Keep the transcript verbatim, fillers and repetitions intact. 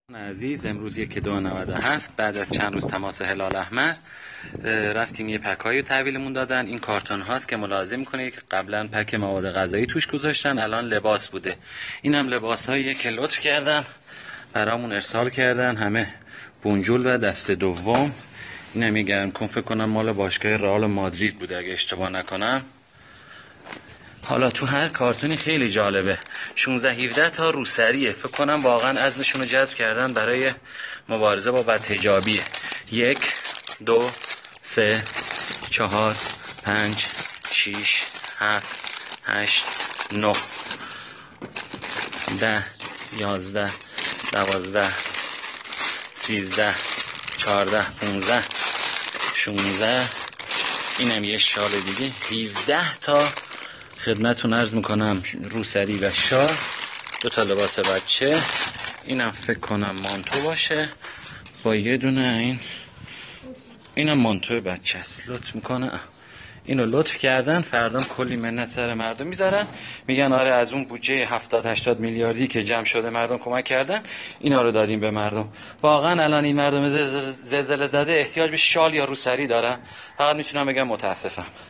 عزیز، امروز یک دو نود و هفت بعد از چند روز تماس هلال احمر رفتیم یه پکایی رو تحویلمون دادن. این کارتون هاست که ملاحظه میکنید که قبلا پک مواد غذایی توش گذاشتن، الان لباس بوده. این هم لباس هاییه که لطف کردن برامون ارسال کردن، همه بونجول و دست دوم. این هم یه گرم کن، فکر کنم مال باشگاه رئال مادرید بوده اگه اشتباه نکنم. حالا تو هر کارتونی خیلی جالبه، شانزده هفده تا روسریه، فکر کنم واقعا عزمشون رو جذب کردن برای مبارزه با بدحجابیه. یک دو سه چهار پنج شیش هفت هشت نه ده یازده دوازده سیزده چهارده پونزده شونزده. اینم یه شال دیگه، هفده تا خدمتون عرض میکنم روسری و شال. دو تا لباس بچه، اینم فکر کنم مانتو باشه با یه دونه این اینم مانتو بچه است. لطف میکنه اینو لطف کردن، فردام کلی منت سر مردم میذارن، میگن آره از اون بودجه هفتاد هشتاد میلیاردی که جمع شده مردم کمک کردن، اینا رو دادیم به مردم. واقعا الان این مردم زلزله زده احتیاج به شال یا روسری دارن. فقط میتونم بگم متاسفم.